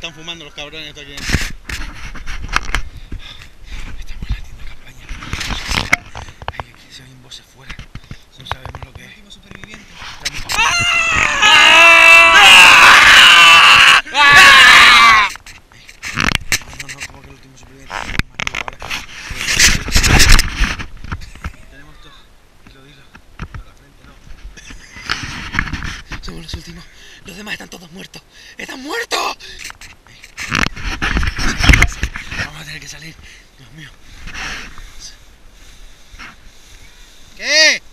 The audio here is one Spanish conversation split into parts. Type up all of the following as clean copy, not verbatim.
están fumando los cabrones estos aquí. Estamos en la tienda de campaña. Ay, aquí se oyen voces fuera. No sabemos lo que es. Último superviviente. No, como que el último superviviente. Tenemos todo. Dilo. No, la frente no. Somos los últimos. Los demás están todos muertos. ¡Están muertos! Vamos a tener que salir. Dios mío. ¿Qué?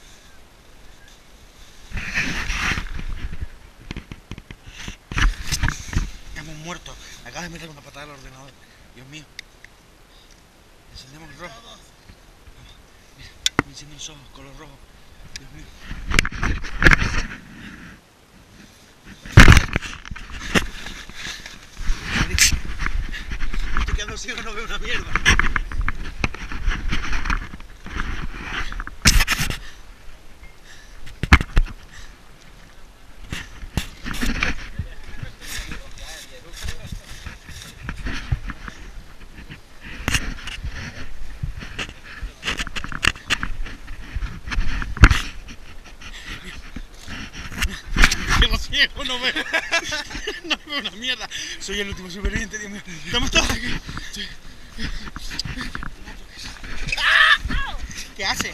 Estamos muertos. Acabas de meter una patada al ordenador. Dios mío. Encendemos el rojo. Vamos. Mira, me encienden los ojos, color rojo. Dios mío. Estoy quedando ciego, no veo una mierda. Quedo ciego, no veo. No veo una mierda. Soy el último superviviente, Dios mío. Estamos todos aquí. ¿Qué hace?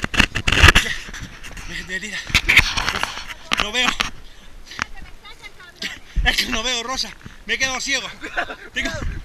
Me tira. No veo. Es que no veo, Rosa. Me he quedado ciego. Tengo...